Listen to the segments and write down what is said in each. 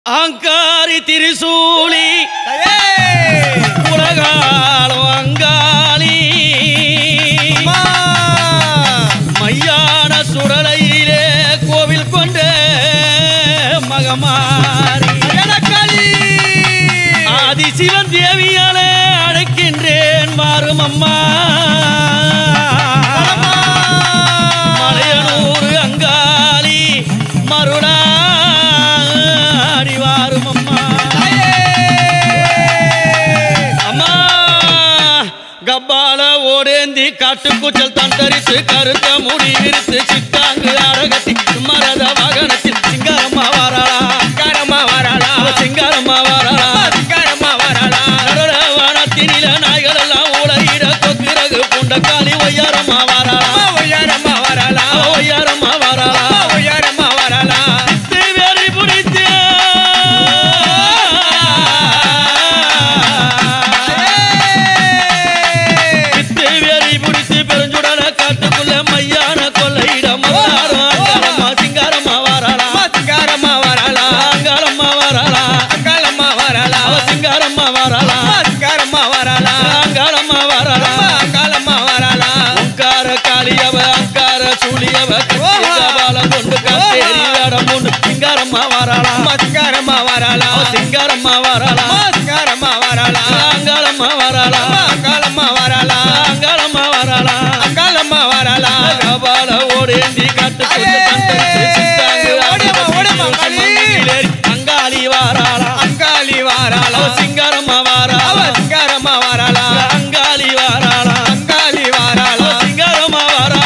ஆங்காரி திரிசூலி உலகாலும் அங்காளி மையான சுடலையிலே கோவில் கொண்ட மகமாரி ஆதி சிவன் தேவியாலே அழைக்கின்றேன் மாறும் அம்மா மலையனூர் அங்காளி மருளா கப்பால ஓடேந்தி காட்டுக்கூச்சல் தந்தரித்து கருத்த முடி விரித்து சித்தாங்கு அடகத்தி மரத வாகனத்தில் சிங்காரம்மா வாராளா சிங்காரம்மா வாராளா வானத்தினில நாய்கள் எல்லாம் உலகிட கொக்கிறகு புண்டக்காளி ஒய்யாரம்மா வாராளா ஒய்யாரம்மா வாராளா தேவேரி பிடித்தே சிங்காரம்மா வாராளா சிங்காரம்மா வாராளா சிங்காரம்மா வாராளா சிங்காரம்மா வாராளா அங்காளம்மா வாராளா அங்காளம்மா வாராளா அங்காளம்மா வாராளா அங்காளம்மா வாராளா கபால ஓடேந்தி காட்டு அங்காளி வாராளா அங்காளி வாராளா சிங்காரம்மா வாராளா சிங்காரம்மா வாராளா அங்காளி வாராளா அங்காளி வாராளா சிங்காரம்மா வாராளா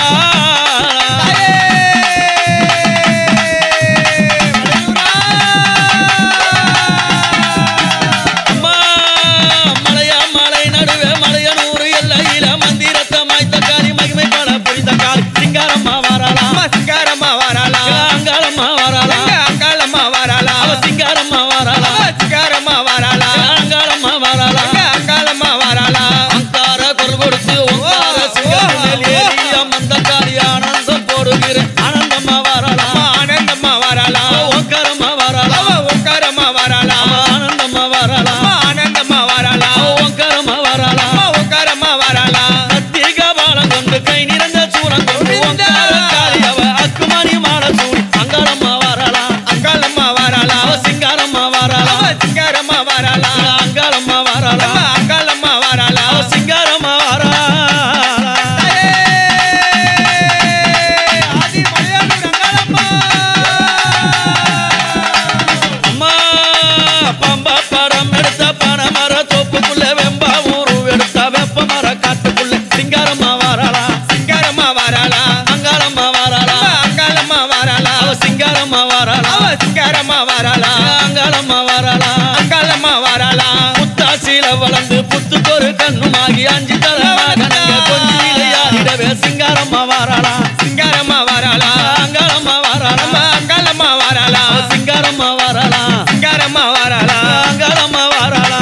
வளர்ந்து புத்துக்கொரு கண்ணுமாகி அஞ்சு தலமாக கொஞ்சம் விளையாடிடவே சிங்காரம்மா வாராளா சிங்காரம்மா வாராளா அங்காளம்மா வாராளா அங்காளம்மா வாராளா சிங்காரம்மா வாராளா சிங்காரம்மா வாராளா அங்காளம்மா வாராளா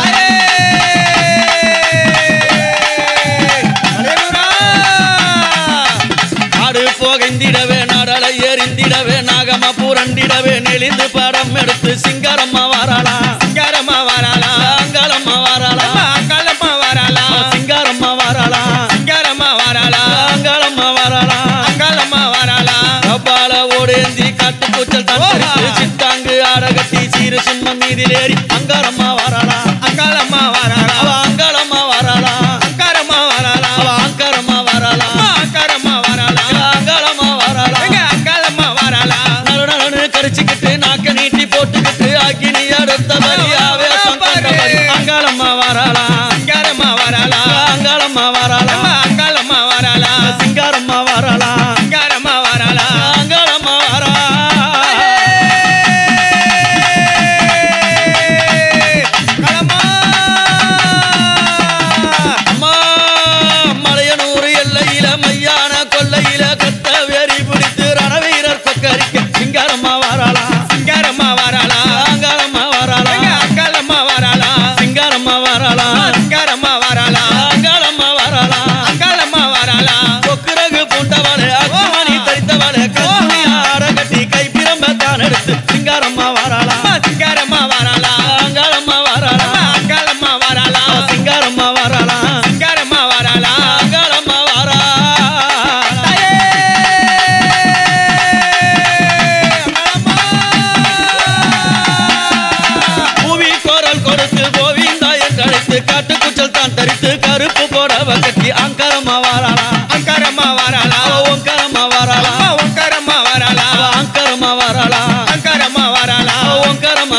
ஆடு போகைந்திடவே நடலை எறிந்திடவே நாகமா புரண்டிடவே நெளிந்து படம் எடுத்து சிங்காரம்மா வாராளா சிங்காரம்மா வாராளா அங்காளம்மா வாராளா அங்காளம்மா வாராளா சிங்காரம்மா வாராளா சிங்காரம்மா வாராளா அங்காளம்மா வாராளா அங்காளம்மா வாராளா கபால ஓடேந்தி காட்டு கூச்சல் தந்தரித்து சித்தாங்கு ஆடகட்டி சீரு சிம்மம் மீதிலேறி அங்காளம்மா வாராளா அங்காளம்மா வாராளா அங்காளம்மா வாராளா அங்காரம்மா வாராளா அங்காரம்மா வாராளா அங்காரம்மா வாராளா அங்காளம்மா வாராளா அங்காளம்மா வாராளா நடுநடு கரிச்சிக்கிட்டு நாக்க நீட்டி போட்டுக்கிட்டு அக்கினி அடுத்த வழியாவே அங்காளம்மா வாராளா சிங்காரம்மா வாராளா அங்காளம்மா வாராளா அங்காளம்மா வாராளா சிங்காரம்மா வாராளா சிங்காரம்மா வாராளா அங்காளம்மா வாராளா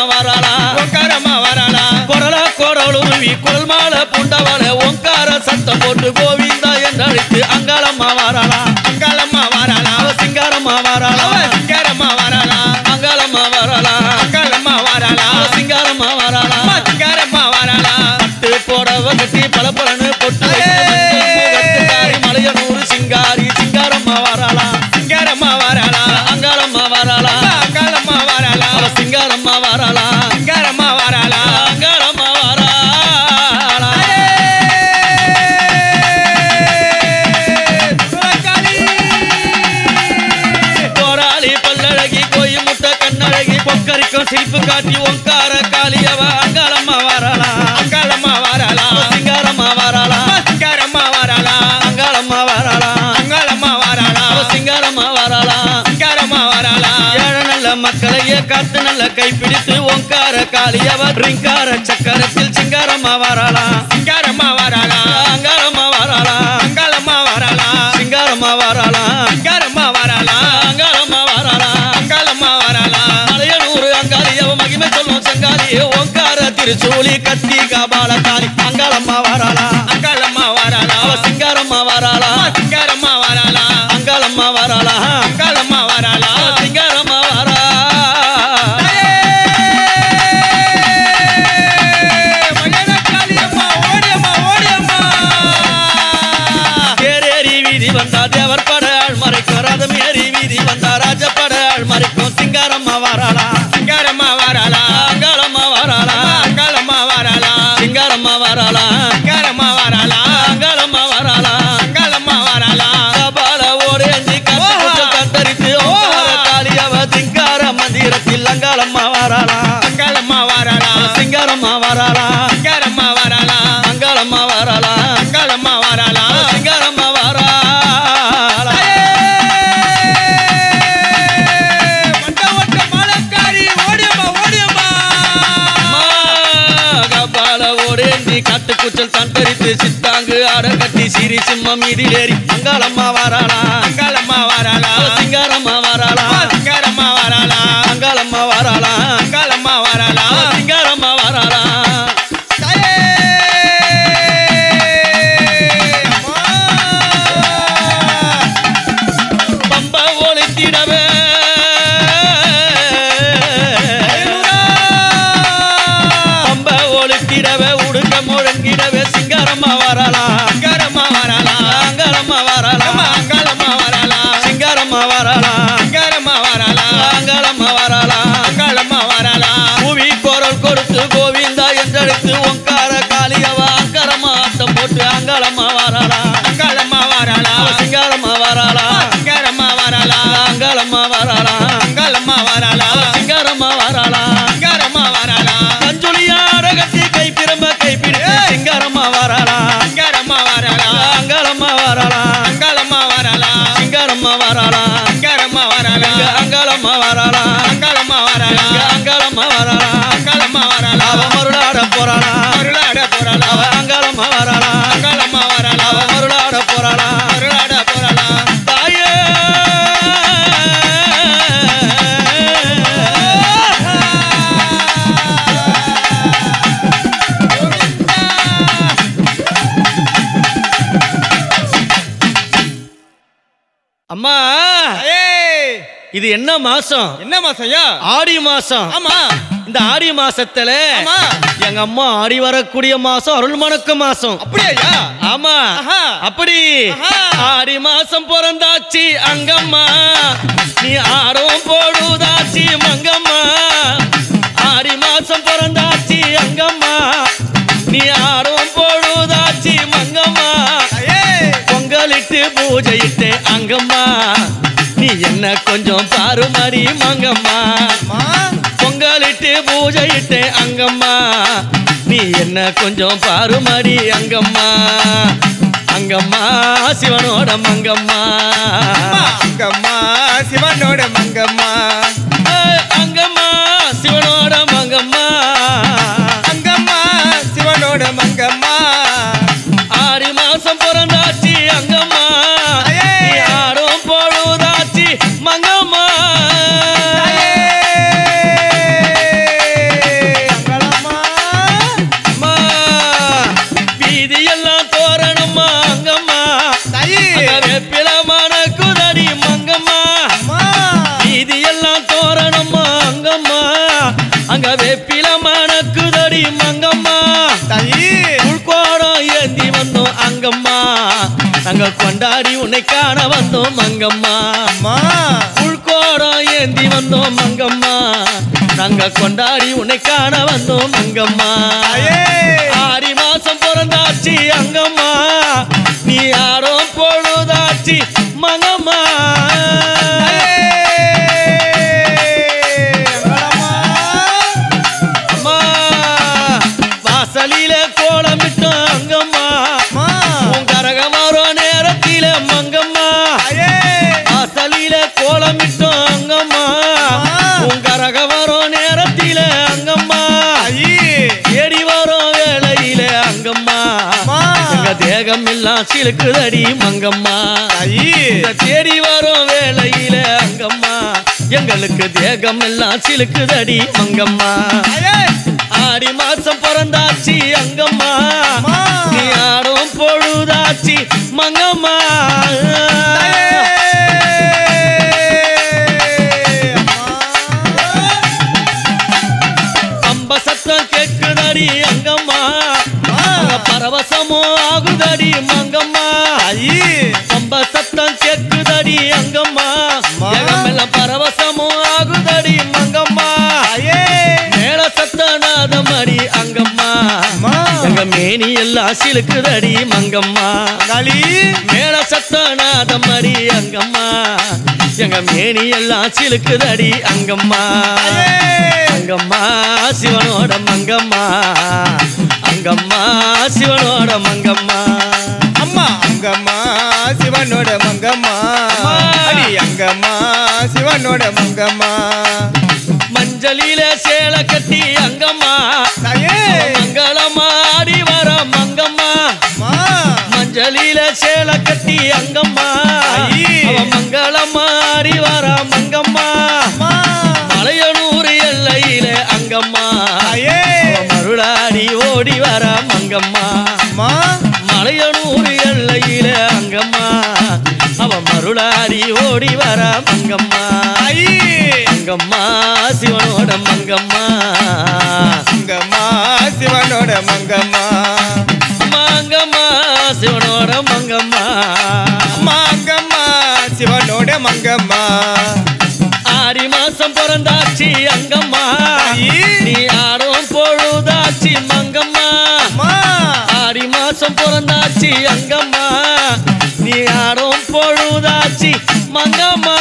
வாராளா ஓங்காரம்மா வாராளா குரலா கோடலுருவி குரல் மாலை பூண்டவள ஓங்கார சத்தம் போட்டு கோவிந்தா என்றழைத்து அங்காளம்மா வாராளா அங்காளம்மா வாராளா சிங்காரம்மா வாராளா சிங்காரம்மா வாராளா அங்காளம்மா வாராளா அங்காளம்மா வாராளா சிங்காரம்மா வாராளா சிங்காரம்மா வாராளா பட்டு போடவ கட்டி பலப்பலன்னு பொட்டு மலையனூர் சிங்காரி சிங்காரம்மா வாராளா சிங்காரம்மா வாராளா அங்காளம்மா வாராளா அங்காளம்மா வாராளா சிங்காரம்மா வாராளா சிங்காரம்மா வாராளா அங்காளம்மா வாராளா போராளி பல்லழகி கோயில் முட்டை கண்ணழகி பொக்கரிக்கும் சிரிப்பு காட்டி ஒங்கார காளியவ அங்காளம்மா வாராளா அங்காளம்மா வாராளா சிங்காரம்மா வாராளா சிங்காரம்மா வாராளா அங்காளம்மா வாராளா அங்காளம்மா வாராளா சிங்காரம்மா வாராளா சிங்காரம்மா வாராளா ஏழ நல்ல மக்களையே காத்து நல்ல கைப்பிடித்து ஓங்கார காளியவ ரிங்கார சக்கரத்தில் சிங்காரம்மா வாராளா சிங்காரம்மா வாராளா அங்காளம்மா வாராளா அங்காளம்மா வாராளா சிங்காரம்மா வாராளா சிங்காரம்மா வாராளா அங்காளம்மா வாராளா அங்காளம்மா வாராளா மலையனூர் அங்காளியவ மகிமை சொல்லும் செங்காலி ஓங்கார திருச்சூலி கத்தி கபால காளி அங்காளம்மா வாராளா அங்காளம்மா வாராளா சிங்காரம்மா வாராளா சிங்காரம்மா வாராளா அங்காளம்மா வாராளா அங்காளம்மா வாராளா சிங்காரம்மா வாராளா வந்தா தேவர் பட ஆள் மறைக்கும் ரதம் ஏறி வீதி வந்தா ராஜ பட ஆள் மறைக்கும் சிங்காரம்மா வாராளா சிங்காரம்மா வாராளா அங்காளம்மா வாராளா அங்காளம்மா வாராளா சிங்காரம்மா வாராளா சிங்காரம்மா வாராளா அங்காளம்மா வாராளா அங்காளம்மா வாராளா கபால ஓடேந்தி கத்தரித்து ஓங்கார காளியவ சிங்கார மந்திரத்தில் அங்காளம்மா வாராளா அங்காளம்மா வாராளா சிங்காரம்மா வாராளா சிங்காரம்மா வாராளா அங்காளம்மா வாராளா அங்காளம்மா வாராளா சிங்காரம்மா வாராளா காட்டு கூச்சல் சந்தரித்து சித்தாங்கு ஆட கட்டி சிறி சிம்மம் இதிலேறி அங்காளம்மா வாராளா அங்காளம்மா வாராளா சிங்காரம்மா வாராளா சிங்காரம்மா வாராளா அங்காளம்மா வாராளா அங்காளம்மா வாராளா சிங்காரம்மா வாராளா பம்ப ஒளித்திடவே பம்ப ஒளித்திடவே உடுக்க முழங்கிடவே சிங்காரம்மா வாராளா சிங்காரம்மா வாராளா அங்காளம்மா வாராளா அங்காளம்மா வாராளா சிங்காரம்மா வாராளா சிங்காரம்மா வாராளா அங்காளம்மா வாராளா அங்காளம்மா வாராளா புவி குரல் கொடுத்து கோவிந்தா என்றெடுத்து ஒங்கார காளியவ அங்காரம்மா ஆட்டம் போட்டு அங்காளம்மா வாராளா அங்காளம்மா வாராளா சிங்காரம்மா வாராளா சிங்காரம்மா வாராளா அங்காளம்மா வாராளா அங்காளம்மா வாராளா சிங்காரம்மா வாராளா சிங்காரம்மா வாராளா கஞ்சுளியாட கட்டி கை பிரம்ப கை பிடித்து சிங்காரம்மா வாராளா சிங்காரம்மா வாராளா அங்காளம்மா வாராளா அங்காளம்மா வாராளா சிங்காரம்மா வாராளா சிங்காரம்மா வாராளா அங்காளம்மா வாராளா அங்காளம்மா வாராளா அங்காளம்மா வாராளா அங்காளம்மா வாராளா அவ மருளாட போறாளா மருளாட போறாளா அவ அங்காளம்மா வாராளா அங்காளம்மா வாராளா அவ மருளாட போறாளா மருளாட போறாளா தாயே அம்மா இது என்ன மாசம்? என்ன மாசம்யா? ஆடி மாசம். ஆமா. இந்த ஆடி மாசத்துல ஆமா எங்க அம்மா ஆடி வரக்கூடிய மாசம் அருள் மணக்க மாசம். அப்படியா? ஆமா. அப்படி ஆடி மாசம் பிறந்தாச்சு அங்கம்மா, நீ ஆடும் போடுதாச்சு மங்கம்மா. ஆடி மாசம் பிறந்தாச்சு அங்கம்மா, நீ ஆடும் போடுதாச்சு மங்கம்மா. பொங்கலிட்டு பூஜையிட்டு அங்கம்மா, நீ என்ன கொஞ்சம் பாருமடி மங்கம்மா. பொங்கலிட்டு பூஜையிட்டு அங்கம்மா, நீ என்ன கொஞ்சம் பாருமடி அங்கம்மா. அங்கம்மா சிவனோட மங்கம்மா, அங்கம்மா சிவனோட மங்கம்மா. அங்கம்மா சிவனோட மங்கம்மா, அங்கம்மா சிவனோட மங்கம்மா. ஆடி மாசம் பிறந்தாச்சு அங்கம்மா, நீ ஆடும் பொழுதாச்சு மங்கம்மா. வேப்பில மணக்குதடி மங்கம்மா தாயி உள்கோடம் ஏந்தி வந்தோம் அங்கம்மா நாங்க கொண்டாடி உன்னை காண வந்தோம் மங்கம்மா அம்மா உள்கோடம் ஏந்தி வந்தோம் மங்கம்மா நாங்க கொண்டாடி உன்னை காண வந்தோம் மங்கம்மா தாயே 6 மாசம் பிறந்தாச்சு அங்கம்மா நீ யாரோ பொழுதாச்சு மங்கம்மா அம்மா வாசலில கோலமிட்டோம் அங்கம்மா உன் கரகம் வரும் நேரத்தில மங்கம்மா வாசலில கோலமிட்டோம் அங்கம்மா உன் கரகம் வரும் நேரத்தில அங்கம்மா ஏடி வரும் வேளையில அங்கம்மா எங்க தேகம் எல்லாம் சிலுக்குதடி மங்கம்மா தேடி வரும் வேளையில அங்கம்மா எங்களுக்கு தேகம் எல்லாம் சிலுக்குதடி மங்கம்மா 6 மாசம் பிறந்தாச்சு அங்கம்மா நீ ஆடும் பொழுதாச்சு மங்கம்மா பம்ப சத்தம் கேக்குதடி அங்கம்மா பரவசமோ ஆகுதடி மங்கம்மா பம்ப சத்தம் கேக்குதடி அங்கம்மா எல்லாம் பரவசமோ ஆகுதடி மங்கம்மா மேல சத்தநாதம் அடி அங்கம்மா எங்க மேனி எல்லாம் சிலுக்குதடி மங்கம்மா மேல சத்தநாதம் அடி அங்கம்மா எங்க மேனி எல்லாம் சிலுக்குதடி அங்கம்மா அங்கம்மா சிவனோட மங்கம்மா அங்கம்மா சிவனோட மங்கம்மா அம்மா அங்கம்மா சிவனோட மங்கம்மா அடி அங்கம்மா சிவனோட மங்கம்மா மஞ்சளில சேல கட்டி அங்கம்மா மங்களமா ஆடி வர மங்கம்மா மஞ்சளில சேல கட்டி அங்கம்மா மங்களமா ஆடி வர மங்கம்மா மலையனூர் எல்லையில அங்கம்மா மருளாடி ஓடி வர மங்கம்மா மலையனூர் எல்லையில அங்கம்மா அவ மருளாடி ஓடி வர மங்கம்மா அங்கம்மா சிவனோட மங்கம்மா அங்கம்மா சிவனோட மங்கம்மா மங்கம்மா சிவனோட மங்கம்மா அங்கம்மா சிவனோட மங்கம்மா 6 மாசம் பிறந்தாச்சு அங்கம்மா நீ ஆடும் பொழுதாச்சு மங்கம்மா 6 மாசம் பிறந்தாச்சு அங்கம்மா நீ ஆடும் பொழுதாச்சு மங்கம்மா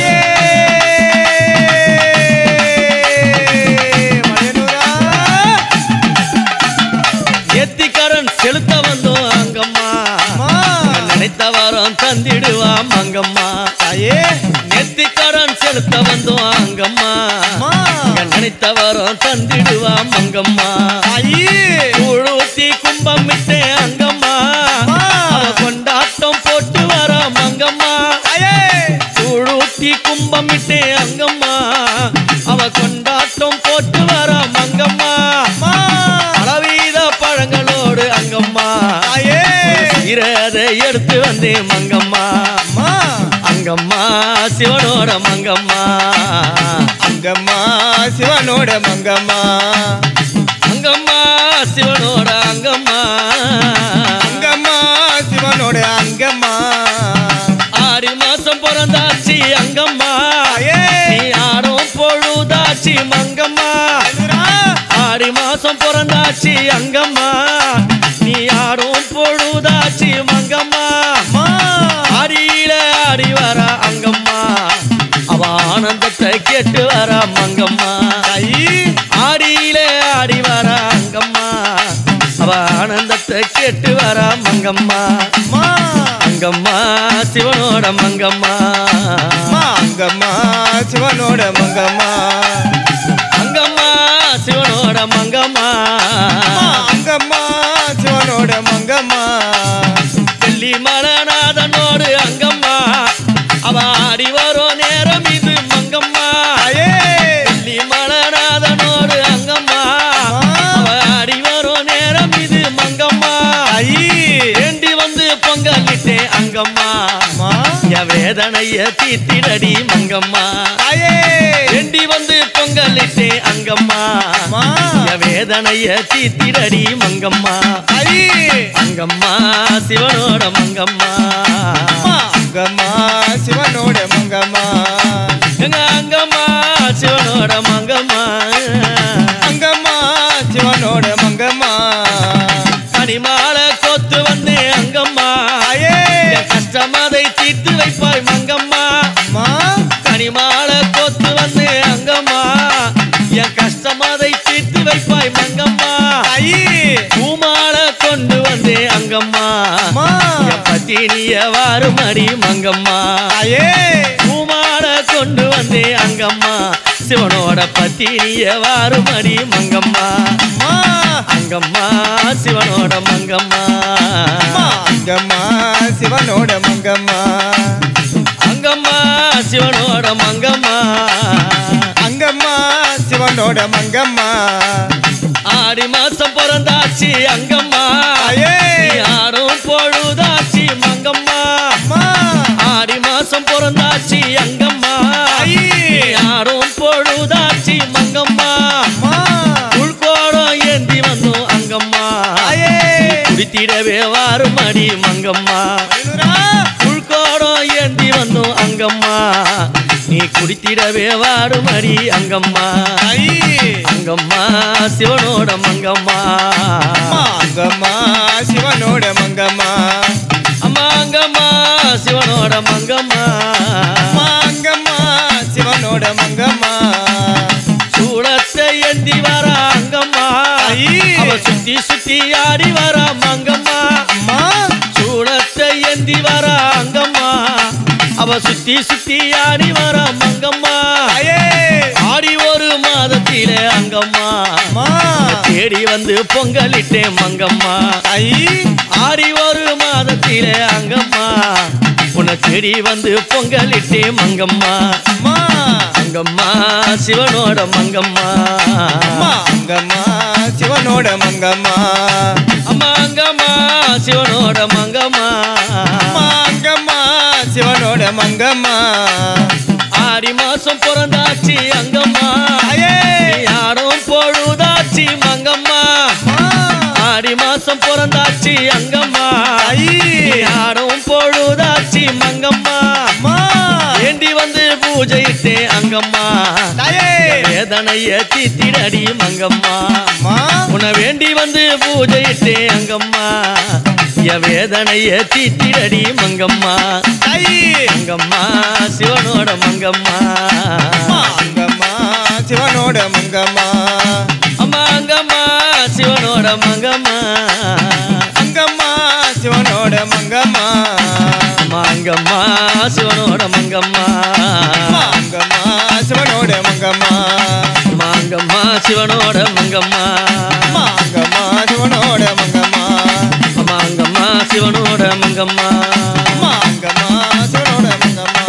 எத்திக்கரன் செலுத்த வந்தோம் அங்கம்மா நினைத்த வரம் தந்திடுவா மங்கம்மா நெத்திக்கடன் செலுத்த வந்தோம் அங்கம்மா நினைத்த வரம் தந்திடுவா மங்கம்மா ஊழூத்தி கும்பம் விட்டு அங்கம்மா கொண்டாட்டம் போட்டு வர மங்கம்மா ஊழூத்தி கும்பம் விட்டு அங்கம்மா அவ கொண்டாட்டம் போட்டு வர மங்கம்மா பலவீத பழங்களோடு அங்கம்மா இறதை எடுத்து வந்தேன் மங்கம்மா அங்கம்மா சிவனோட மங்கம்மா அங்கம்மா சிவனோட மங்கம்மா அங்கம்மா சிவனோட அங்கம்மா அங்கம்மா சிவனோட அங்கம்மா 6 மாசம் பிறந்தாச்சு அங்கம்மா நீ ஆடும் பொழுதாச்சு மங்கம்மா 6 மாசம் பிறந்தாச்சு அங்கம்மா நீ ஆடும் பொழுதாச்சு மங்கம்மா ஆடியில ஆடி வர அங்கம்மா அவ ஆனந்தத்தை கேட்டு வர மங்கம்மா ஆடியில ஆடி வர அங்கம்மா அவ ஆனந்தத்தை கேட்டு வர மங்கம்மா அங்கம்மா சிவனோட மங்கம்மா அங்கம்மா சிவனோட மங்கம்மா அங்கம்மா சிவனோட மங்கம்மா அங்கம்மா சிவனோட மங்கம்மா வெள்ளி மலநாதனோடு அங்கம்மா அவ ஆடி வரும் நேரம் இது மங்கம்மா வெள்ளி மலநாதனோடு அங்கம்மா அவ ஆடி வரும் நேரம் இது மங்கம்மா ஏண்டி வந்து பொங்கலிட்டே அங்கம்மா என் வேதனைய தீர்த்திடடி மங்கம்மா ஏண்டி வந்து பொங்கலிட்டே வந்தே அங்கம்மா அம்மா என் வேதனைய தீத்திடடி மங்கம்மா ஐ அங்கம்மா சிவனோட மங்கம்மா அம்மா அங்கம்மா சிவனோட மங்கம்மா எங்க அங்கம்மா சிவனோட மங்கம்மா அங்கம்மா சிவனோட மங்கம்மா கனிமால கொத்து வந்தே அங்கம்மா ஐயே என் கஷ்டமதை தீர்த்து வைப்பாய் மங்கம்மா அம்மா கனிமால கொத்து வந்தே அங்கம்மா என் கஷ்டமதை தீர்த்து வைப்பாய் மங்கம்மா ஐ பூமால கொண்டு வந்தே அங்கம்மா அம்மா என் பத்தினிய வாருமடி மங்கம்மா ஐயே பூமால கொண்டு வந்தே அங்கம்மா சிவனோட பத்தினிய வாருமடி மங்கம்மா அம்மா அங்கம்மா சிவனோட மங்கம்மா அம்மா அங்கம்மா சிவனோட மங்கம்மா அங்கம்மா சிவனோட மங்கம்மா அங்கம்மா சிவனோட மங்கம்மா ஆடி மாசம் பிறந்தாச்சு அங்கம்மா ஐயே நீ ஆடும் பொழுதாச்சு மங்கம்மா அம்மா ஆடி மாசம் பிறந்தாச்சு அங்கம்மா ஐ நீ ஆடும் பொழுதாச்சு மங்கம்மா அம்மா உள்கோடம் ஏந்தி வந்தோம் அங்கம்மா ஐயே குடித்திடவே வாருமடி மங்கம்மா ஐநூறா உள்கோடம் ஏந்தி வந்தோம் அங்கம்மா நீ குடித்திடவே வாருமடி அங்கம்மா ஐ அங்கம்மா சிவனோட மங்கம்மா அம்மா அங்கம்மா சிவனோட மங்கம்மா அம்மா அங்கம்மா சிவனோட மங்கம்மா அம்மா அங்கம்மா சிவனோட மங்கம்மா சூளத்தை ஏந்தி வர அங்கம்மா ஐ அவ சுத்தி சுத்தி ஆடி வர மங்கம்மா அம்மா சூளத்தை ஏந்தி வர அங்கம்மா அவ சுத்தி சுத்தி ஆடி வர மங்கம்மா ஐயே ஆடி ஒரு மாதத்திலே அங்கம்மா அம்மா தேடி வந்து பொங்கலிட்டேன் மங்கம்மா ஐ ஆடி ஒரு மாதத்திலே அங்கம்மா உன்னை தேடி வந்து பொங்கலிட்டேன் மங்கம்மா அம்மா அங்கம்மா சிவனோட மங்கம்மா அம்மா அங்கம்மா சிவனோட மங்கம்மா அம்மா அங்கம்மா சிவனோட மங்கம்மா அம்மா அங்கம்மா சிவனோட மங்கம்மா ஆடி மாசம் பிறந்தாச்சு அங்கம்மா ஐயே நீ ஆடும் பொழுதாச்சு மங்கம்மா அம்மா ஆடி மாசம் பிறந்தாச்சு அங்கம்மா ஐ நீ ஆடும் பொழுதாச்சு மங்கம்மா அம்மா ஏண்டி வந்து பூஜையிட்டே அங்கம்மா ஐயே வேதனைய தீத்திடடி மங்கம்மா அம்மா உன்னை வேண்டி வந்து பூஜையிட்டே அங்கம்மா என் வேதனைய தீத்திடடி மங்கம்மா ஐ அங்கம்மா சிவனோட மங்கம்மா அம்மா அங்கம்மா சிவனோட மங்கம்மா அம்மா அங்கம்மா சிவனோட மங்கம்மா அங்கம்மா சிவனோட மங்கம்மா அம்மா அங்கம்மா சிவனோட மங்கம்மா அம்மா அங்கம்மா சிவனோட மங்கம்மா அம்மா அங்கம்மா சிவனோட மங்கம்மா அம்மா அங்கம்மா சிவனோட மங்கம்மா அம்மா அங்கம்மா சிவனோட மங்கம்மா அம்மா அங்கம்மா சிவனோட மங்கம்மா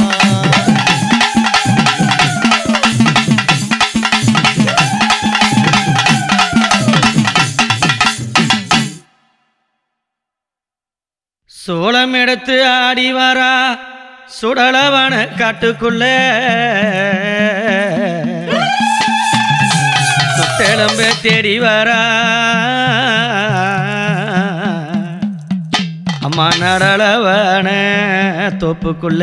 சோளம் எடுத்து ஆடி வரா சுடலவன காட்டுக்குள்ள சுட்டெலும்ப தேடி வரா அம்மா நடலவன தோப்புக்குள்ள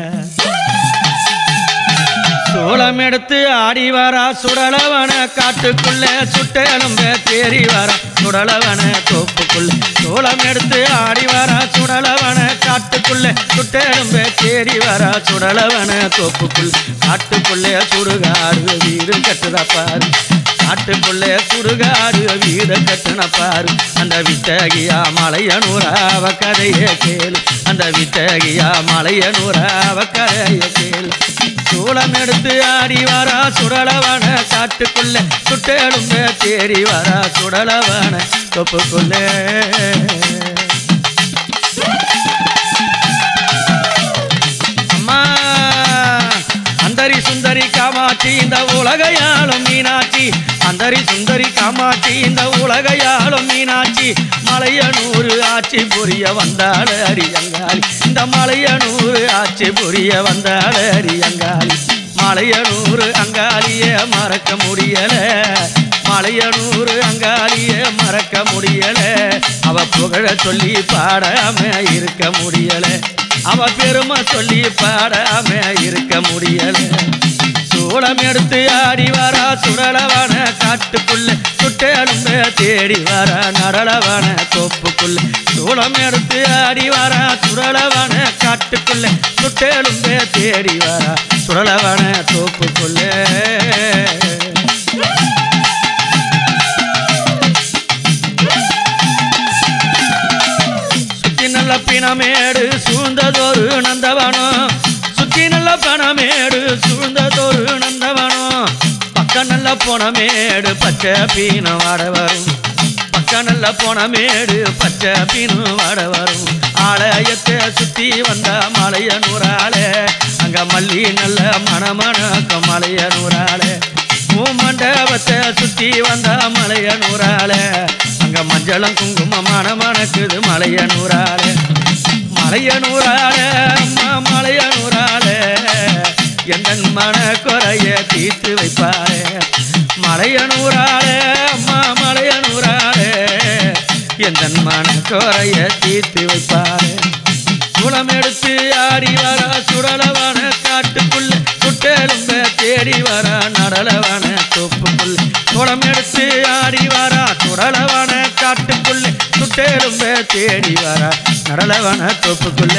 சோளம் எடுத்து ஆடி வரா சுடலவன காட்டுக்குள்ள சுட்டெலும்ப தேடி வரா சுடலவன தோப்புக்குள்ள சோளம் எடுத்து ஆடி வரா சுடலவன காட்டுக்குள்ள சுட்டெலும்ப தேடி வரா சுடலவன தோப்புக்குள்ள காட்டுக்குள்ளே சுடுகாடு வீடு கட்டுதா பாரு காட்டுக்குள்ளே சுடுகாடு வீடு கட்டுன பாரு அந்த வித்தகியா மலையனூராவ கதைய கேளு அந்த வித்தகியா மலையனூராவ கதைய கேளு சூளம் எடுத்து ஆடி வரா சுடலவன காட்டுக்குள்ள சுட்டெலும்ப தேடி வரா சுடலவன தொப்புக்குள்ள அம்மா அந்தரி சுந்தரி காமாட்சி இந்த உலகையாளும் மீனாட்சி அந்தரி சுந்தரி காமாட்சி இந்த உலகையாளும் மீனாட்சி மலையனூறு ஆட்சி புரிய வந்தாள் அரியங்காளி இந்த மலையனூறு ஆட்சி புரிய வந்தாள் அரியங்காளி மலையனூர் அங்காளிய மறக்க முடியல மலையனூர் அங்காளிய மறக்க முடியல அவ புகழ சொல்லி பாடாம இருக்க முடியல அவ பெருமை சொல்லி பாடாம இருக்க முடியல சூளம் எடுத்து ஆடி வரா சுடலவன காட்டுக்குள்ள சுட்டெலும்ப தேடி வரா நடலவன தோப்புக்குள்ள சூளம் எடுத்து ஆடி வரா சுடலவன காட்டுக்குள்ள சுட்டெலும்ப தேடி வரா சுடலவன தோப்புக்குள்ள சுத்தி நல்ல பிணமேடு சூழ்ந்ததொரு நந்தவனம் சுத்தி நல்ல பணமேடு சூழ்ந்ததொரு நந்தவனம் பக்க நல்ல பொணமேடு பச்சை பீனம் வாட வரும் பக்க நல்ல பொணமேடு பச்சை பீனம் வாட வரும் ஆலயத்தை சுத்தி வந்த மலையனூராளே அங்க மல்லி நல்ல மணமணக்க மலையனூராளே மண்டபத்தை சுத்தி வந்த மலையனூராளே அங்க மஞ்சளும் குங்குமம் மணமணக்குது மலையனூராளே மலையனூராளே அம்மா மலையனூராளே எந்தன் மன குறைய தீர்த்து வைப்பாரே மலையனூராளே அம்மா மலையனூராளே எந்தன் மன குறைய தீர்த்து வைப்பாரே குளம் எடுத்து ஆடி வர சுடலவன காட்டுக்குள்ள சுட்டெலும்ப தேடி வர நடலவன தோப்புக்குள்ள குளம் எடுத்து ஆடி வர சுடலவன காட்டுக்குள்ள சுட்டெலும்ப தேடி வர நடலவன தோப்புக்குள்ள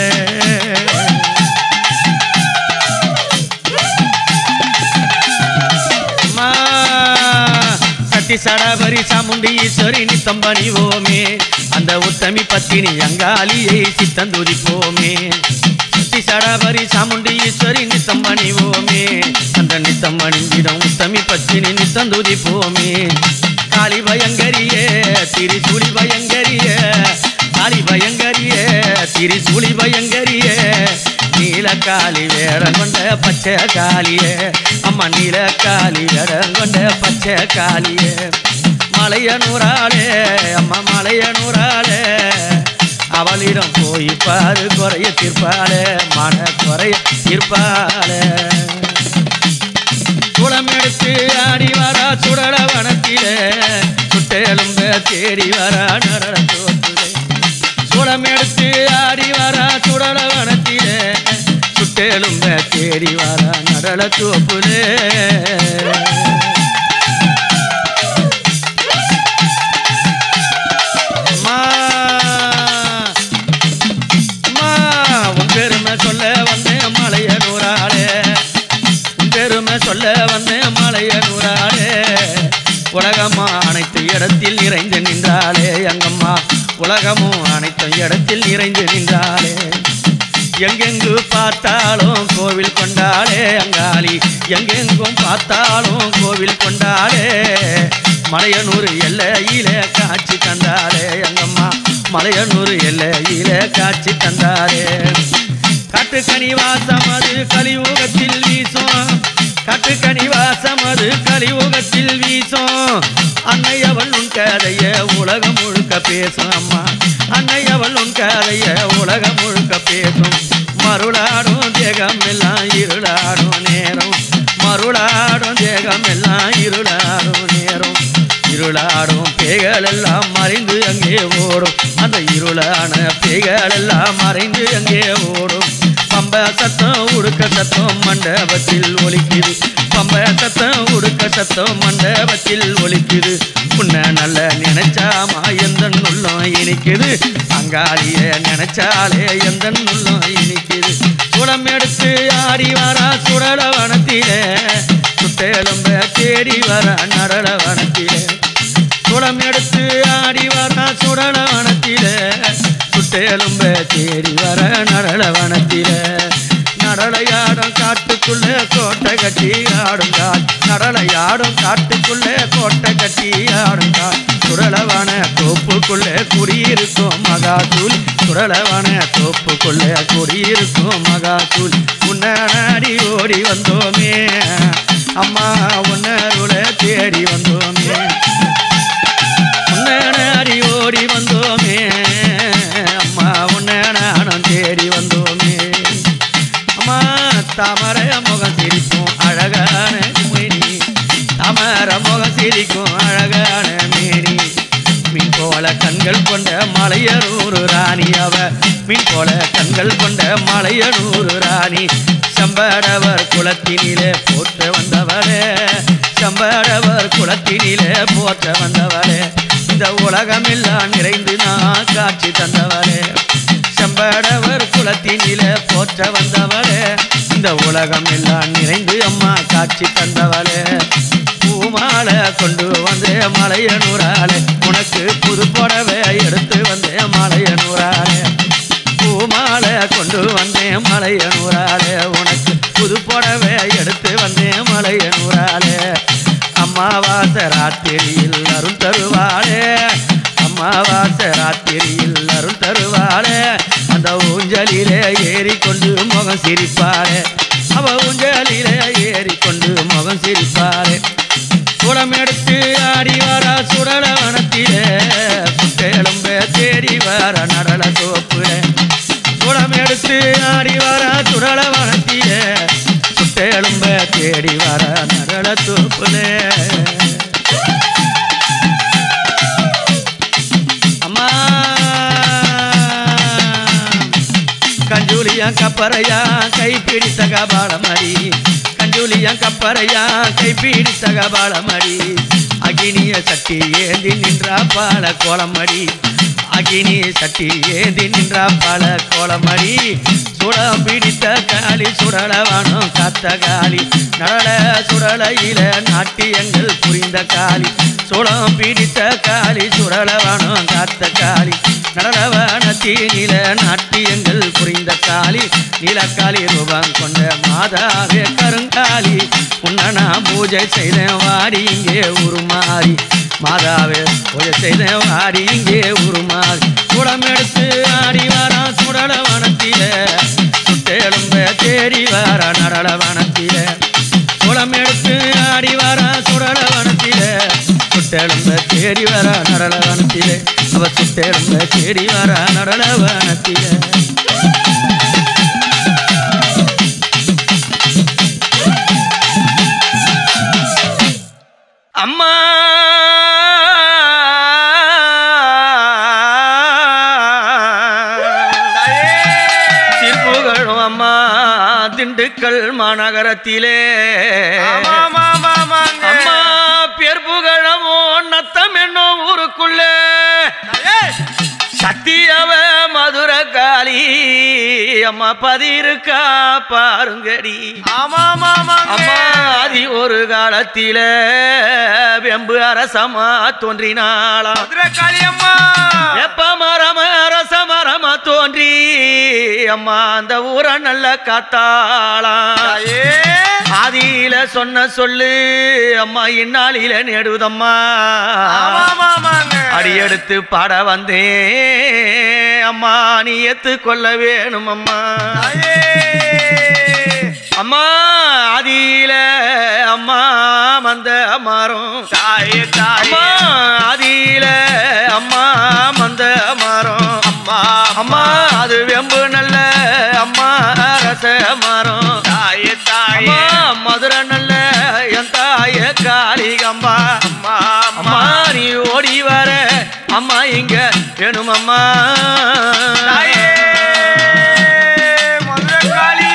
கட்டி சடபரி சாமுண்டி ஈஸ்வரி நித்தம் பணிவோமே அந்த உத்தமி பத்தினி அங்காளியை சித்தந்துதிப்போமே கட்டி சடபரி சாமுண்டி ஈஸ்வரி நித்தம் பணிவோமே அந்த நித்தம் பணிந்திடம் உத்தமி பத்தினி நித்தந்துதிப்போமே காளி பயங்கரியே திரிசூலி பயங்கரியே காளி பயங்கரியே திரிசூலி பயங்கரியே நீலக்காளி வேடங்கொண்ட பச்சை காளியே அம்மா நீலக்காளி வேடங்கொண்ட பச்சை காளியே மலையனூராளே அம்மா மலையனூராளே அவளிடம் போய் பாரு குறைய தீர்ப்பாளே மன குறைய தீர்ப்பாளே குளம் எடுத்து ஆடி வரா சுடலவனத்திலே சுட்டெலும்ப தேடி வரா நடல தோப்புலே குளம் எடுத்து ஆடி வரா சுடலவனத்திலே சுட்டெலும்ப தேடி வரா நடல தோப்புலே உன் பெருமை சொல்ல வந்தேன் மலையனூராளே உன் பெருமை சொல்ல வந்தேன் மலையனூராளே உலகமா அனைத்து இடத்தில் நிறைந்து நின்றாளே எங்கம்மா உலகமும் அனைத்து இடத்தில் நிறைந்து நின்றாளே எங்கெங்கு பார்த்தாலும் கோவில் கொண்டாளே அங்காளி எங்கெங்கும் பார்த்தாலும் கோவில் கொண்டாளே மலையனூர் எல்லையில காட்சி தந்தாளே எங்கம்மா மலையனூர் எல்லையில காட்சி தந்தாரே காட்டுக்கனி வாசம் அது கலியுகத்தில் வீசும் காட்டுக்கனி வாசம் அது கலியுகத்தில் வீசும் அன்னையவள் உன் கதைய உலகம் முழுக்க பேசும் அம்மா அன்னையவள் உன் கதைய உலகம் முழுக்க பேசும் மருளாடும் தேகம் எல்லாம் இருளாடும் நேரம் மருளாடும் தேகம் எல்லாம் இருளாடும் நேரம் இருளாடும் பேய்கள் எல்லாம் மறைந்து அங்கே ஓடும் அந்த இருளான பேய்கள் எல்லாம் மறைந்து அங்கே ஓடும் பம்ப சத்தம் உடுக்க சத்தம் மண்டபத்தில் ஒலிக்குது பம்ப சத்தம் உடுக்க சத்தம் மண்டபத்தில் ஒலிக்குது உன்னை நல்ல நினைச்சாமா எந்த உள்ளம் இனிக்குது அங்காளிய நினைச்சாலே எந்த உள்ளம் இனிக்குது குளம் எடுத்து ஆடி வரா சுடலவனத்திலே சுட்டெலும்ப தேடி வர நடலவனத்திலே குளம் எடுத்து ஆடி வர சுடலவனத்திலே சுட்டெலும்ப தேடி வர நடலவனத்திலே நடலையாடும் காட்டுக்குள்ள கோட்டை கட்டி ஆடும் கால் நடலையாடும் காட்டுக்குள்ள கோட்டை கட்டி ஆடும் கால் சுடலவன தோப்புக்குள்ள குடியிருக்கும் மகாசூல் சுடலவன தோப்புக்குள்ள குடியிருக்கும் மகாசூல் உன்னை நாடி ஓடி வந்தோமே அம்மா உன்னருள தேடி வந்தோமே உன்னை நாடி ஓடி வந்தோமே அம்மா உன்னை நானும் தேடி வந்தோமே அம்மா தாமரை முகம் சிரிப்பும் அழ மீன் போல கண்கள் கொண்ட மலையனூர் ராணி செம்படவர் குலத்தினிலே போற்ற வந்தவளே செம்படவர் குலத்தினிலே போற்ற வந்தவளே இந்த உலகமெல்லாம் நிறைந்து நான் காட்சி தந்தவளே செம்படவர் குலத்தினிலே போற்ற வந்தவளே இந்த உலகம் எல்லாம் நிறைந்து அம்மா காட்சி தந்தவளே பூமாலை கொண்டு வந்தே மலையனூராலே உனக்கு புது புடவை எடுத்து வந்தே மலையனூராலே பூமாலை கொண்டு வந்தேன் மலையனூராலே உனக்கு புது புடவை எடுத்து வந்தேன் மலையனூராலே அம்மாவாசை ராத்திரியில் அருள் தருவாளே அம்மாவாசை ராத்திரியில் அருள் தருவாளே அந்த ஊஞ்சலிலே ஏறிக்கொண்டு முகம் சிரிப்பாளே அவ ஊஞ்சலிலே ஏறிக்கொண்டு முகம் சிரிப்பாளே குளம் எடுத்து ஆடி வர சுடலவனத்திலே சுட்டெலும்ப தேடி வர நடல தோப்புல குளம் எடுத்து ஆடி வர சுடலவனத்திலே சுட்டெலும்ப தேடி வர நடல தோப்புல அம்மா கஞ்சூலியா கப்பறையா கைப்பிடித்த கபாலமடி கஞ்சூலியா கப்பறையா கைப்பிடித்த கபாலமடி அகினிய சட்டி ஏந்தி நின்றா பால கோலமடி அகினி சட்டி ஏந்தி நின்றா பால கோலமடி சுடம் பிடித்த காளி சுடலவானம் காத்த காளி நடல சுடலையில நாட்டியங்கள் புரிந்த காளி சுடம் பிடித்த காளி சுடலவானம் காத்த காளி நடனவனத்தினில நாட்டியங்கள் புரிந்த காளி நீலக்காளி ரூபம் கொண்ட மாதாவே கருங்காளி உன்னை நான் பூஜை செய்தேன் வாடி இங்கே உருமாறி மாதாவே பூஜை செய்தேன் வாடி இங்கே உருமாறி குடம் எடுத்து ஆடி வரா சுடலவனத்தில சுட்டெலும்ப தேடி வர நடலவனத்தில குளம் எடுத்து ஆடி வர சுடலவனத்தில சுட்டெலும்ப தேடி வர நடலவனத்தில அவ சுட்டெலும்ப தேடி வர நடலவனத்தில அம்மா சிற்புகளும் அம்மா திண்டுக்கல் மாநகரத்திலே அம்மா பேர் புகழமோ நத்தம் என்னும் ஊருக்குள்ளே சத்தியவ மதுர காளி அம்மா பதிருக்கா பாருங்கடி அம்மா ஆதி ஒரு காலத்தில வெம்பு அரசமா தோன்றினாளா மதுர காளி அம்மா எப்ப மரம அரச மரமா தோன்றி அம்மா அந்த ஊரை நல்ல காத்தாளா ஆதியில சொன்ன சொல்லு அம்மா இந்நாளில நெடுதம்மா அடியெடுத்து பாட வந்தேன் அம்மா நீ ஏத்து கொள்ள வேணும் அம்மா அம்மா ஆதியில அம்மா மந்த மரம் தாயே தாயே ஆதியில அம்மா மந்த மரம் அம்மா அம்மா அது வெம்பு நல்ல அம்மா அரச மரம் தாயே தாயே மதுரை நல்ல என் தாய காளிகம்மா அம்மா அம்மா நீ ஓடி வர அம்மா இங்க வேணும் அம்மா மதுரை காளி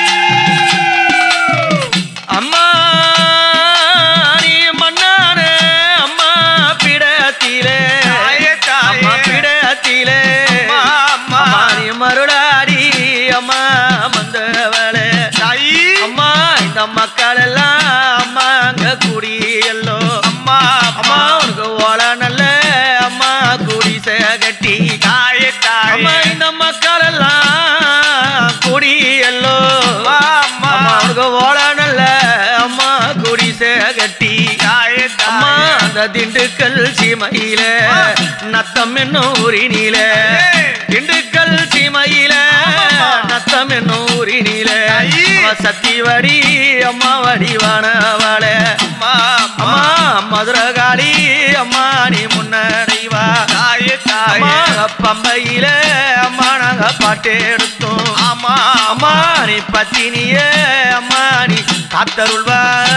அம்மா நீ மன்னான அம்மா பிடத்திலே அம்மா பிடத்திலே அம்மா நீ மருளாடி அம்மா வந்தவளே அம்மா இந்த மக்கள் எல்லாம் அம்மா அங்க கூடி எல்லோ அம்மா அம்மா உனக்கு ஓல நல்ல அம்மா கூடி கட்டி தாயே தாயே இந்த மக்கள் எல்லாம் கூடி எல்லோ அம்மா உனக்கு ஓல நல்ல அம்மா கூடி கட்டி தாயே அம்மா அந்த திண்டுக்கல் சீமையில நத்தம் என்னும் ஊரினில திண்டுக்கல் சீமையில நத்தம் என்னும் ஊரினில சத்திவடி அம்மா வடிவானவளே அம்மா அம்மா மதுரை காளி அம்மா நீ முன்னடைவா தாயே தாயே பம்பையில அம்மா நாங்க பாட்டு எடுத்தோம் அம்மா அம்மா நீ பத்தினியே அம்மா நீ காத்தருள்வா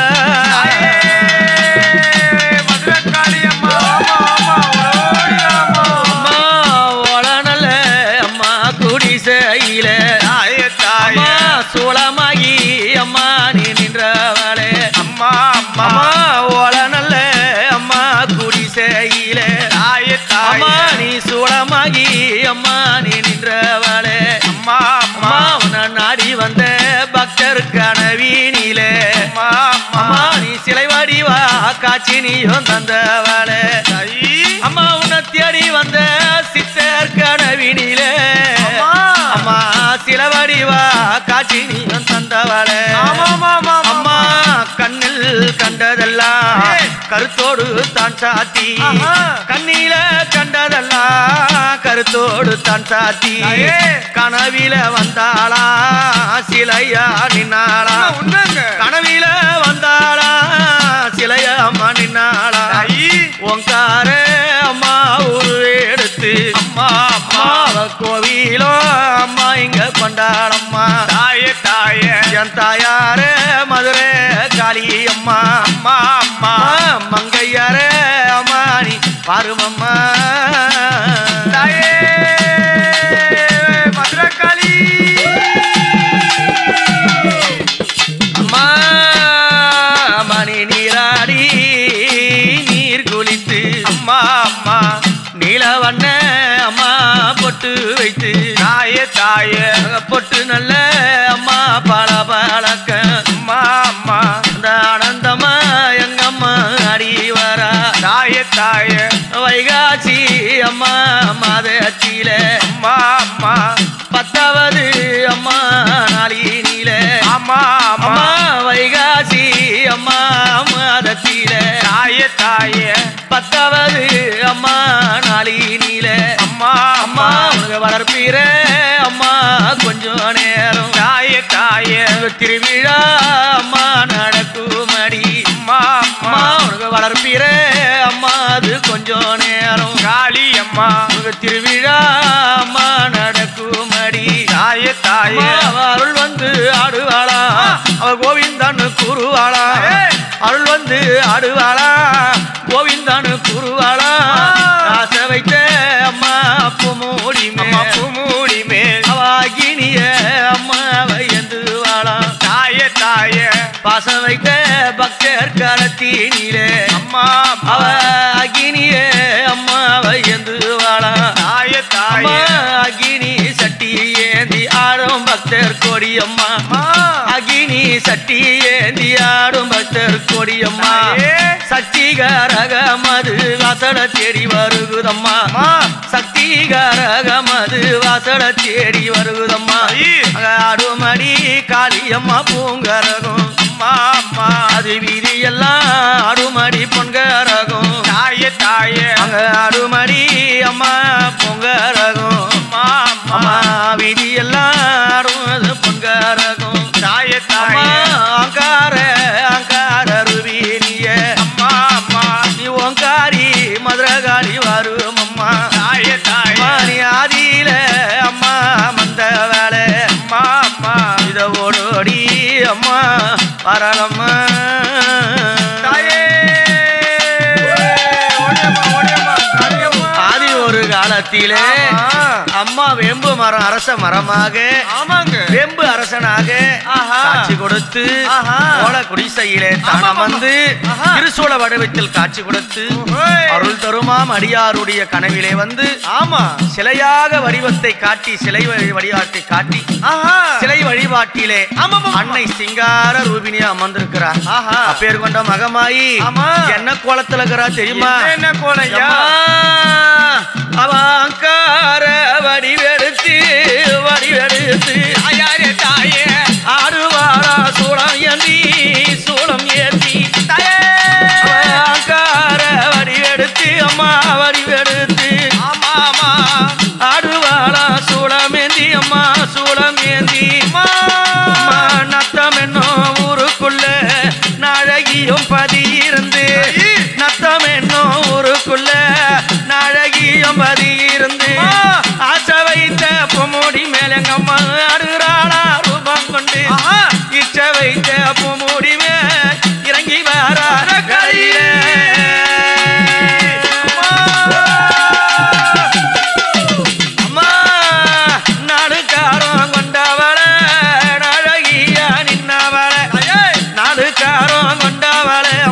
மதுரை காளி அம்மா அம்மா ஓல நல்ல அம்மா குடிசை தாயே அம்மா தாயே நீ சூளமாகி அம்மா நீ நின்றவளே அம்மா அம்மா அம்மா உன்னை நாடி வந்த பக்தர் கனவினிலே அம்மா அம்மா நீ சிலை வடிவா காட்சி நீயும் தந்தவளே தாயி அம்மா உன்னை தேடி வந்த சித்தர் கனவினிலே அம்மா சிலை வடிவா காட்சி நீயும் தந்தவளே அம்மா கண்ணில் கண்டதெல்லாம் கருத்தோடு தான் சாத்தி கண்ணில கண்டதெல்லாம் கருத்தோடு தான் சாத்தி கனவில வந்தாளா சிலையா நின்னாளா கனவில வந்தாளா சிலையா அம்மா நின்னாளா ஓங்கார அம்மா உருவே எடுத்து அம்மா அம்மா கோவிலோ அம்மா இங்க கொண்டாடம்மா தாயே தாயே என் தாயார மதுரை காளி அம்மா அம்மா அம்மா மங்கையார அம்மா நீ பாருமம்மா தாயே மதுரகாளி அம்மா மணி நீராடி நீர் குளித்து அம்மா அம்மா நீலவண்ண அம்மா பொட்டு வைத்து தாயே தாயே பொட்டு நல்ல அம்மா பால பழக்க அம்மா அம்மா அந்த ஆனந்தமா எங்க அம்மா அடி வரா தாயே தாயே வைகாசி அம்மா மாதத்தில அம்மா அம்மா பத்தாவது அம்மா நாளினில அம்மா அம்மா அம்மா வைகாசி அம்மா மாதத்தில தாயே தாயே பத்தாவது அம்மா நாளினில அம்மா அம்மா அம்மா உனக்கு வளர்ப்பீர அம்மா கொஞ்சம் நேரம் தாயே தாயே திருவிழா அம்மா நடக்குமடி அம்மா அம்மா அம்மா உனக்கு வளர்ப்பீர அம்மா அது கொஞ்சம் நேரம் காளி அம்மா உனக்கு திருவிழா அம்மா நடக்குமடி தாயே அம்மா தாயே அவ அருள் வந்து ஆடுவாளா அவ கோவிந்தான் கூறுவாளா அருள் வந்து ஆடுவாளா கோவிந்தான் கூறுவாளா ஆசை வைத்த அம்மா பூமூடி அம்மா பூமூடி மேல் அவாகினிய அம்மா வையந்துவாளா தாயே தாயே பாசம் வைத்த பக்தர் கரத்தினிலே அம்மா அவ அம்மா அகினிய அம்மா வையந்துவாளா தாயே அம்மா தாயே அகினி சட்டி ஏந்தி ஆடும் பக்தர் கொடியம்மா அகினி சட்டி ஏந்தி ஆடும் பக்தர் கொடியம்மா சக்திகாரக மது வாசட தேடி வருகுதம்மா சக்திகாரக மது வாசட தேடி வருகுதம்மா அங்க ஆடுமடி காளியம்மா பூங்கரகம் அம்மா அம்மா அது வீதி எல்லாம் ஆடுமடி பொன்கரகம் தாயே தாயே அங்க ஆடுமடி அம்மா பொங்கரகம் அம்மா அம்மா அம்மா வீதி எல்லாம் ஆடுவது பொன்கரகம் தாயே அம்மா தாயே அங்கார ரூபினிய அம்மா அம்மா நீ ஓங்காரி மதுரகாளி வரும் அம்மா தாயே தாயே நீ ஆதியில அம்மா மந்த வேலை அம்மா அம்மா இத ஓடோடி அம்மா வரலம்மா தாயே ஓடியம்மா காளியம்மா ஆதி ஒரு காலத்திலே அம்மா வேம்பு மரம் அரச மரமாக ஆமாங்க வேம்பு அரசனாக ஆஹா. காட்சி கொடுத்து ஆஹா. ஓல குடிசையிலே தானம் வந்து ஆஹா. திருசூல வடிவத்தில் காட்சி கொடுத்து ஓய். அருள் தருமாம் அடியாருடைய கனவிலே வந்து ஆமா சிலையாக வடிவத்தை காட்டி சிலை வழிபாட்டை காட்டி ஆஹா சிலை வழிபாட்டிலே ஆமாம். அன்னை சிங்கார ரூபினியா அமர்ந்திருக்கிறார் ஆஹா. அப்பேர் கொண்ட மகமாயி ஆமா. என்ன கோலத்துல இருக்கிறா தெரியுமா என்ன கோலையா அவங்கார வடிவெடுத்து தாயாரே தாயே ஆடுவாரா சூளம் ஏந்தி தாயே அவங்கார வடிவெடுத்து அம்மா வடிவெடுத்து ஆமா ஆமா ஆடுவாளா சூளமேந்தி அம்மா சூளமேந்தி அம்மா நத்தம் என்னும் ஊருக்குள்ள நாழகியும் பதியிருந்து நத்தம் என்னும் ஊருக்குள்ள நாழகியும் பதியிருந்து ஆசை வைத்த பொமுடி மேலங்கம்மா ஆடுறாளா ரூபம் கொண்டு இச்ச வைத்த பொமுடி மேல் இறங்கி வாரா கரையிலே அம்மா நாடுகாரம் கொண்டவள நாழகியா நின்னவள நாடுகாரம் கொண்டவள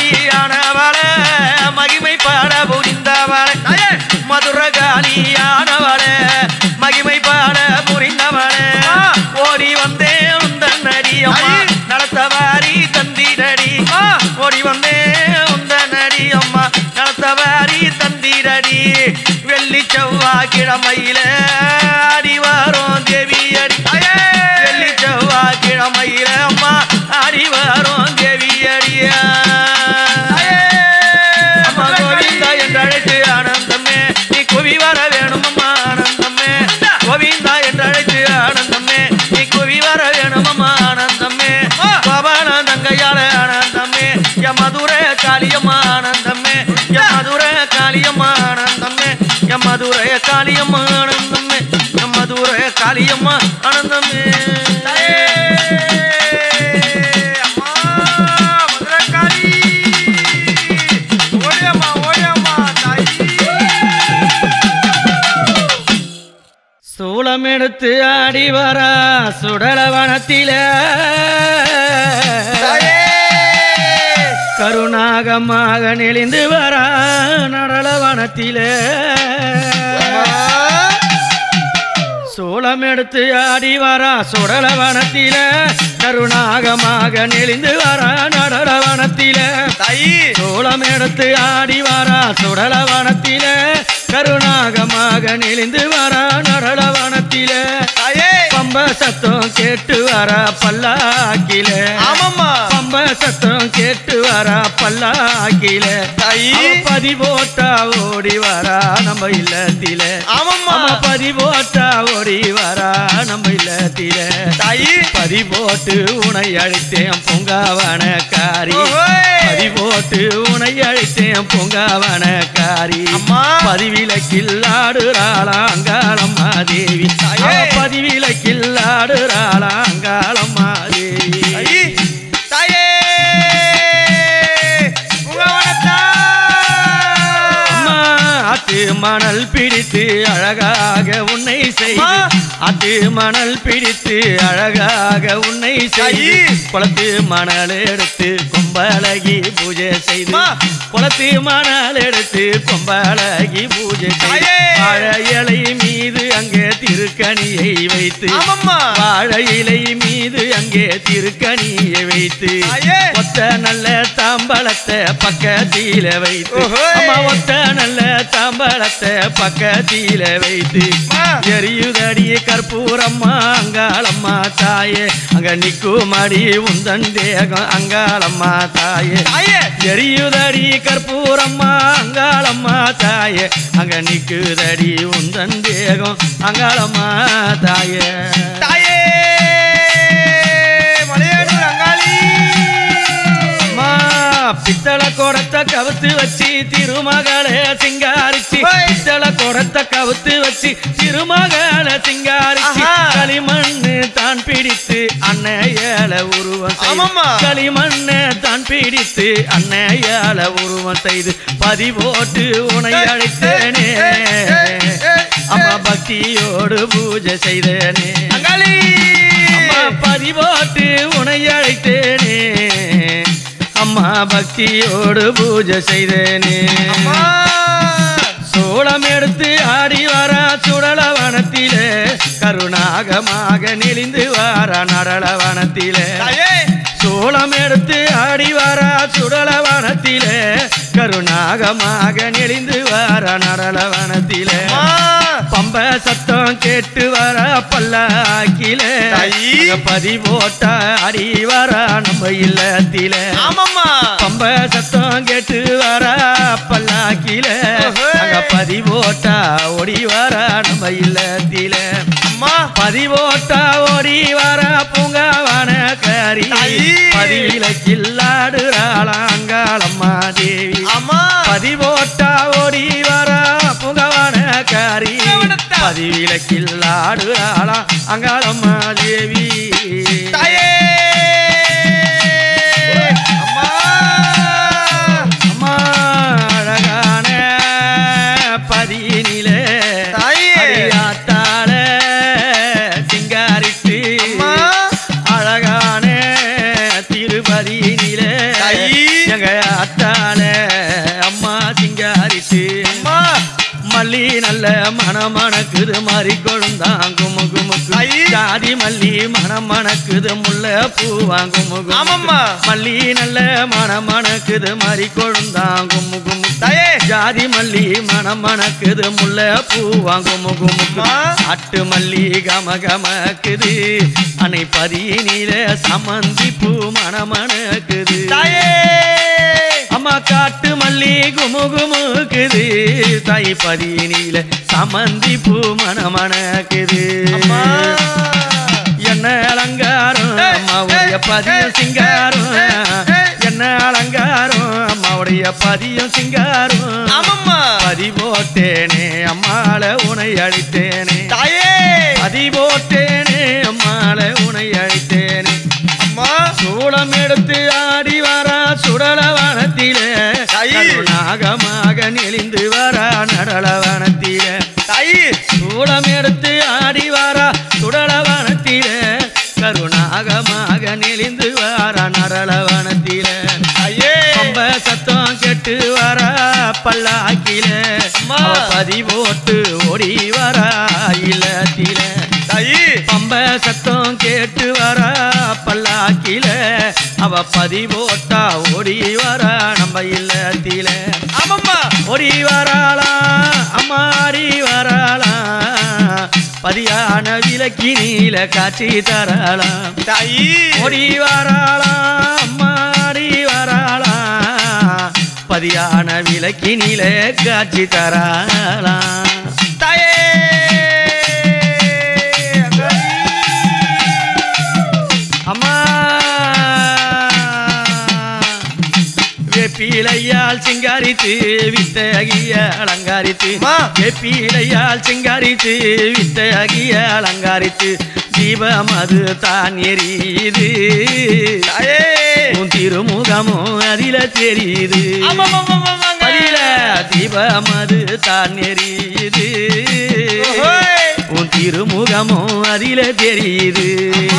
மதுரகாளியானவளே மகிமை பாட புரிந்தவளே மதுரகாளியானவளே மகிமை பாட புரிந்தவளே ஓடி வந்தேன் உந்தன் நடியம்மா நடத்தவாரி தந்திரடி ஓடி வந்தேன் உந்தன் நடியம்மா நடத்தவாரி தந்திரடி வெள்ளி செவ்வாய் கிழமையில அடிவாரம் தேவி அடி வெள்ளி செவ்வாய் கிழமையில அம்மா அடிவாரம் தேவி அடியா அம்மா கோவிந்தா என்றழைத்து ஆனந்தமே நீ குவி வர வேணும் அம்மா ஆனந்தமே கோவிந்தா என்றழைத்து ஆனந்தமே நீ குவி வர வேணும் அம்மா ஆனந்தமே கோபான தங்கையால ஆனந்தமே என் மதுர காளியம்மா ஆனந்தமே என் மதுர காளியம்மா ஆனந்தமே என் மதுர காளியம்மா ஆனந்தமே என் மதுர காளியம்மா ஆனந்தமே சூளம் எடுத்து ஆடி வரா சுடலவனத்தில கருணாகமாக நெளிந்து வரா நடலவனத்தில சூளம் எடுத்து ஆடி வரா சுடலவனத்தில கருணாகமாக நெளிந்து வரா நடலவனத்தில சூளம் எடுத்து ஆடி வரா சுடலவனத்தில கருணாகமாக நெளிந்து வரா நடலவனத்தில பம்ப சத்தம் கேட்டு வரா பல்லாக்கில பம்ப சத்தம் கேட்டு வரா பல்லாக்கில பதி போட்டா ஓடி வரா நம்ம இல்லத்தில பதி போட்டா ஓடி வரா நம்ம இல்லத்தில பதி போட்டு உனை அழைத்தேன் பொங்காவன காரி பதி போட்டு உனை அழைத்தேன் பொங்காவன காரி பதிவிலக்கில் ஆடுறாளா அங்காளம்மா தேவி பதிவிலக்கில் ஆடுறாளா அங்காளம்மா தேவி அத்து மணல் பிடித்து அழகாக உன்னை செய்து அத்து மணல் பிடித்து அழகாக உன்னை செய்து குளத்து மணல் எடுத்து கொம்பழகி பூஜை செய்து குளத்து மணல் எடுத்து கொம்பழகி பூஜை செய்து வாழை இலை மீது அங்கே திருக்கணியை வைத்து வாழை இலை மீது அங்கே திருக்கணியை வைத்து ஒத்த நல்ல தாம்பழத்தை பக்கத்தில வைத்து ஒத்த நல்ல தாம்பழத்தை பக்கத்தில வைத்து எரியுதடி கற்பூரம்மா அங்காளம்மா தாயே அங்க நிக்குமடி உந்தன் தேகம் அங்காளம்மா தாயே எரியுதடி கற்பூரம்மா அங்காளம்மா தாயே அங்க நிக்குதடி உந்தன் தேகம் அங்காளம்மா தாயே பித்தள கொடத்தை கவுத்து வச்சு திருமகளை சிங்காரிச்சு பித்தள கொடத்தை கவுத்து வச்சு திருமகளை சிங்காரிச்சு களிமண்ணு தான் பிடித்து அன்னையால உருவம் களிமண்ணு தான் பிடித்து அன்னையால உருவம் செய்து பதி போட்டு உனை அழைத்தேனே அம்மா பக்தியோடு பூஜை செய்தேனே அம்மா பதி போட்டு உனை அழைத்தேனே அம்மா பக்தியோடு பூஜை செய்தேனே சோளம் எடுத்து ஆடி வரா சுடலவனத்திலே கருணாகமாக நெளிந்து வாரா நடலவனத்திலே சோளம் எடுத்து ஆடி வரா சுடலவனத்திலே கருணாகமாக நெளிந்து வாரா நடலவனத்திலே பம்ப சத்தம் கேட்டு வர பல்லாக்கில பதி போட்டா அடி வர நம்ம இல்லத்தில பம்ப சத்தம் கேட்டு வர பல்லாக்கில பதி போட்டா ஓடி வர நம்ம இல்லத்தில பதி போட்டா ஓடி வர பூங்காவன கரி பதிவிலக்கில் ஆடுறாளா அங்காளம்மா தேவி பதி போட்டா ஓடி வர பூங்காவன கரி பதிவிலக்கில் ஆடுறாளா அங்காளம்மா தேவி அம்மா அழகான பதியினிலே ஆத்தாள சிங்காரித்து அழகான திருப்பதியினிலே எங்க அத்த நல்ல மணமணக்குது மாறி கொழுந்தான் குமு குமுக்கு ஜாதி மல்லி மணமணக்குது முல்லை பூவாங்கும் ஆமாம்மா மல்லி நல்ல மணமணக்குது மாறி கொழுந்தான் குமு குமு ஜாதி மல்லி மணமணக்குது முல்லை பூவாங்கும் குமுக்கு அட்டு மல்லி கம கமக்குது அணை பதியினில சமந்தி பூ மணமணக்குது அம்மா காட்டு மல்லி குமுகுமுக்குது தாய் பதியினில சமந்தி பூ மணமணக்குது என்ன அலங்காரம் அம்மாவுடைய பதியம் சிங்காரம் என்ன அலங்காரம் அம்மாவுடைய பதியம் சிங்காரம் பதி போட்டேனே அம்மாள உனை அழித்தேனே பதி போட்டேனே அம்மாள உனை அழித்தேனே சூளம் எடுத்து ஆடி வரா சுடலவனத்தில நாகமாக நெளிந்து வரா நடலவனத்தில சூளம் எடுத்து ஆடி வரா சுடலவனத்தில கருணாகமாக நெளிந்து வரா நடலவனத்தில பம்ப சத்தம் கெட்டு வரா பல்லாக்கில பதி போட்டு ஓடி வரா இல்லத்தில பம்ப சத்தம் கேட்டு வரா பல்லாக்கில அவ பதி போட்டா ஓடி வரா நம்ம இல்லத்தில ஓடி வராளா அம்மாடி வராளா பதியான விலக்கி நீல காட்சி தரலாம் ஓடி வராளா அம்மாடி வராளா பதியான விலக்கி நீல காட்சி தரலாம் வேப்பிலையால் சிங்காரித்து வித்தகிய அலங்காரித்து வேப்பிலையால் சிங்காரித்து வித்தகிய அலங்காரித்து தீபம் அது தான் எரியுது உன் திருமுகமும் அதில தெரியுது அதில தீபம் அது தான் எரியுது உன் திருமுகமும் அதில தெரியுது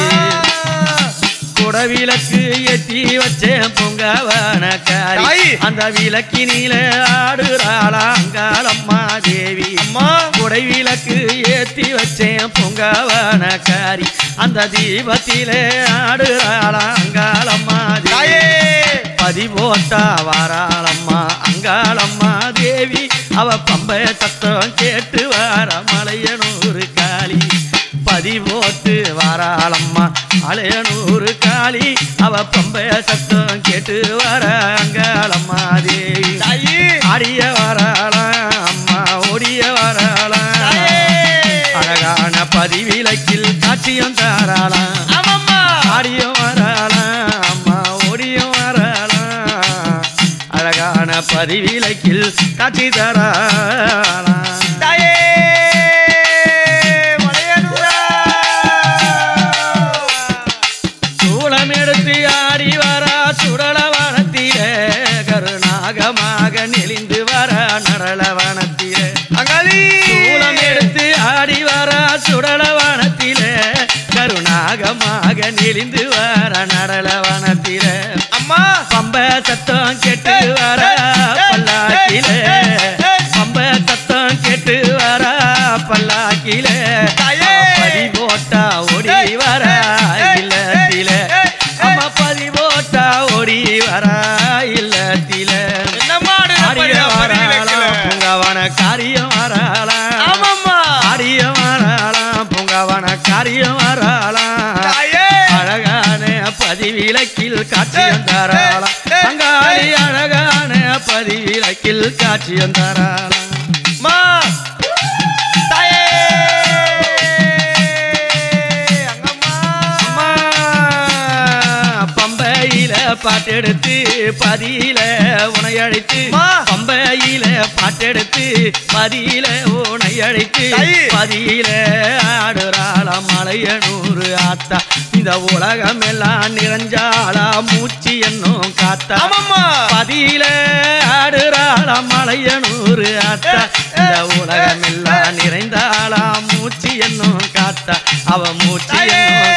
குடவிளக்கு ஏற்றி வச்சேன் பொங்கவனக்காரி அந்த விளக்கினில ஆடுறாளா அங்காளம்மா தேவி குடைவிளக்கு ஏற்றி வச்சேன் பொங்கவனக்காரி அந்த தீபத்தில ஆடுறாளா அங்காளம்மா தேவி பதி போட்டா வாராளம்மா அங்காளம்மா தேவி அவ பம்பை சத்தம் கேட்டு வார மலையனூர் காளி பதி போட்டு வாராளம்மா அலையனூர் காளி அவ பம்பை சத்தம் கேட்டு வர அங்காளம்மா தேவி ஆடிய வராளா அம்மா ஓடிய வராளா அழகான பதிவிலக்கில் காட்சியம் தாராளா ஆடிய வராளா அம்மா ஓடிய வராளா அழகான பதிவிலக்கில் காட்சி தராளா நெளிந்து வர நரளவனத்தில சூளம் எடுத்து ஆடி வர சுடலவனத்தில கருணாகமாக நெளிந்து வர நரளவனத்தில அம்மா பம்ப சத்தம் கேட்டு வர பல்லாக்கில பம்ப சத்தம் கேட்டு வர பல்லாக்கில பதி போட்டா ஓடி வர இல்லத்தில அம்மா பதி போட்டா ஓடி வர இல்லத்தில பொங்கவன காரியம் வராளா ஆடியம் வராளா பொங்கவன காரியம் வராளா அழகான பதிவிலக்கில் காட்சியம் தராளா அங்காளி அழகான பதிவிலக்கில் காட்சியம் தராளா பாட்டெடுத்து பதியில உனை அழைத்து பம்பையில பாட்டெடுத்து பதியில உனை அழைத்து பதியில ஆடுறாளா மலையனூர் ஆத்தா இந்த உலகம் எல்லாம் நிறைஞ்சாளா மூச்சு என்னும் காத்தா பதியில ஆடுறாளா மலையனூர் ஆத்தா இந்த உலகம் எல்லாம் நிறைந்தாளா மூச்சு என்னும் காத்தா அவ மூச்சு என்னும்